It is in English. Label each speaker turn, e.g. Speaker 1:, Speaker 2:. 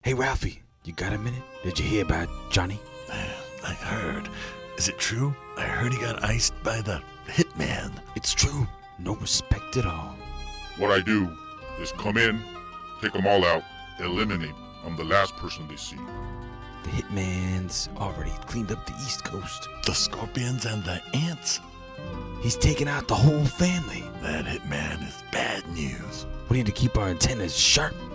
Speaker 1: Hey, Ralphie, you got a minute? Did you hear about Johnny?
Speaker 2: I heard. Is it true? I heard he got iced by the hitman.
Speaker 1: It's true. No respect at all.
Speaker 3: What I do is come in, take them all out, eliminate. I'm the last person they see.
Speaker 1: The hitman's already cleaned up the East Coast.
Speaker 2: The scorpions and the ants.
Speaker 1: He's taken out the whole family.
Speaker 2: That hitman is bad news.
Speaker 1: We need to keep our antennas sharp.